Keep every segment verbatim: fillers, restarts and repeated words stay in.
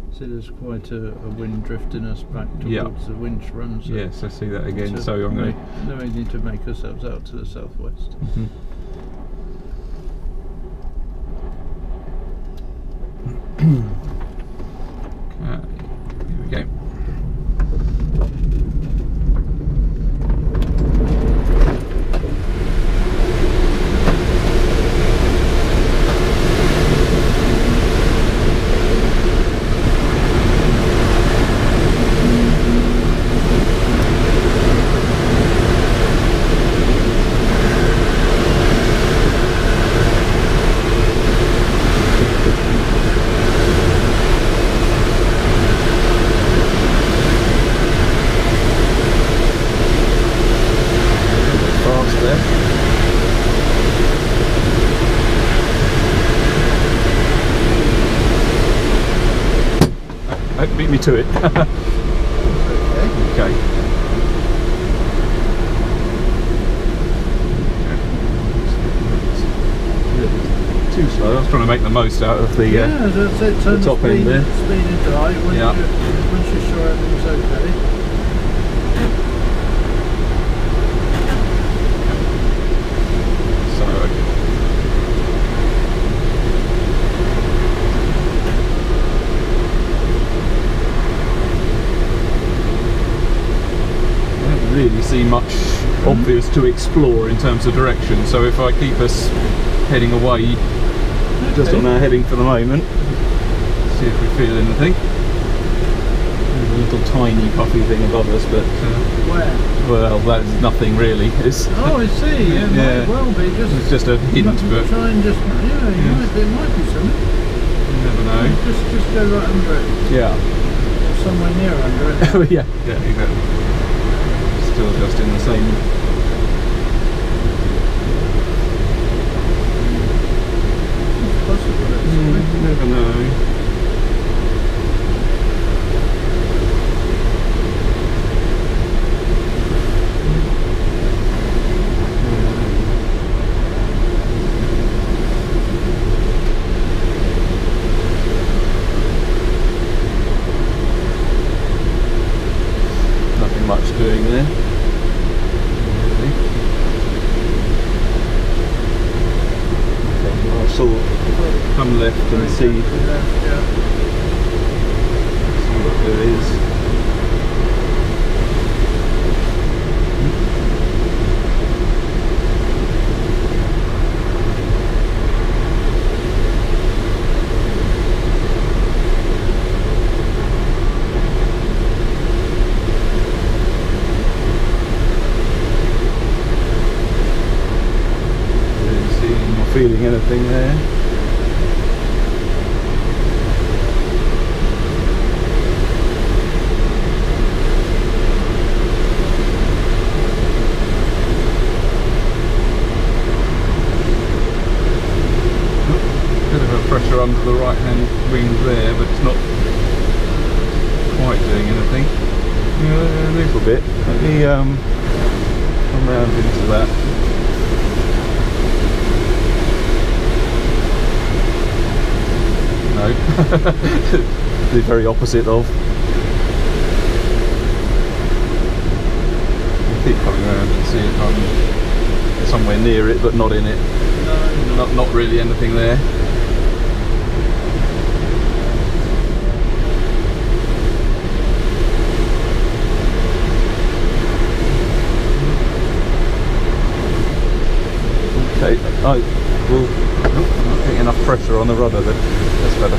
So there's quite a, a wind drifting us back towards yeah. the winch run. So yes, I see that again. so, So I'm going to. No, we need to make ourselves out to the southwest. Mm-hmm. Okay, here we go. Beat me to it. Okay. Okay. Too slow. I was trying to make the most out of the, uh, yeah, that's it. Turn the top the speed, end there. Speed into high when yeah. you, once you're sure everything's okay. So. Really see much obvious to explore in terms of direction, so if I keep us heading away okay. just on our heading for the moment, see if we feel anything. There's a little tiny puffy thing above us, but uh, where? Well, that's nothing really. It's oh, I see. Yeah, it yeah. might well be. Just it's just a hint, but try and just yeah, you yeah. might, there might be something. You never know. Just just go right under it. Yeah. Or somewhere near under it. Oh yeah. Yeah, exactly. Still just in the same. It's possible. Mm, you never know. Nothing much doing there. Come left and see, left, yeah. see what there is. Don't see or feeling anything there. Pressure under the right hand wing there, but it's not quite doing anything. Yeah, a little bit. Let me um, come round into that. No. The very opposite of. I'll keep coming around and see if I'm somewhere near it, but not in it. No, not, not really anything there. Okay, oh, well, nope, I'm not getting enough pressure on the rudder then. That's better.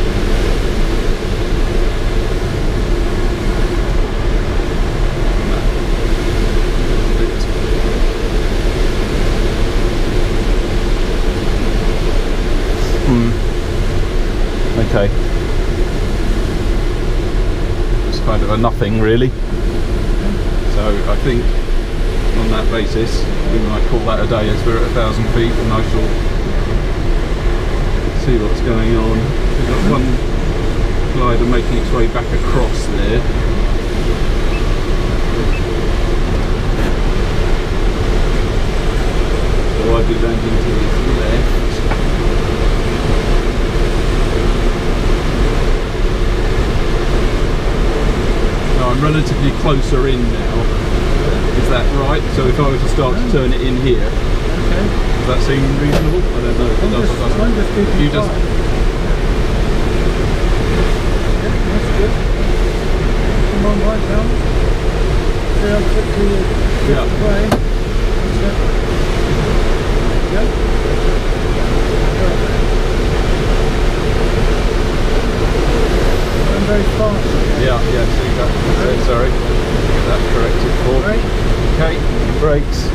Hmm. Okay. It's kind of a nothing really. So I think on that basis we might call that a day as we're at a thousand feet, and I shall see what's going on. We've got one glider making its way back across there. So I'll be landing to the left. I'm relatively closer in now. Is that right? So if I were to start to turn it in here, Okay. does that seem reasonable? I don't know if it I'm does just, or doesn't. I'm just keeping You just, quiet. Yeah, that's good. Come on, right down. See how quickly you get Yeah. away. That's it. Yeah. Perfect. Going very fast. yeah, yeah, see that, that's it, sorry. Get that corrected for. Right. Okay, brakes.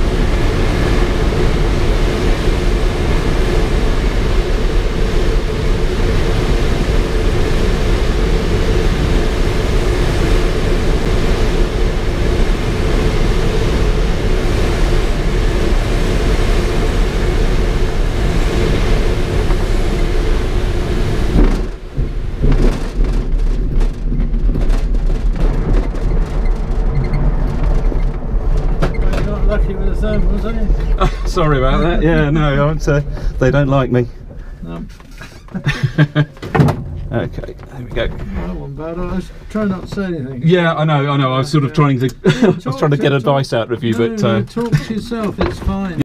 Lucky with the thermals, aren't you? Sorry about that. Yeah, no, I'd say they don't like me. No. Okay, there we go. That wasn't bad. I was trying not to say anything. Yeah, I know, I know. I was sort of trying to, I was trying to get advice out of you, No, but no, uh, talk to yourself. It's fine.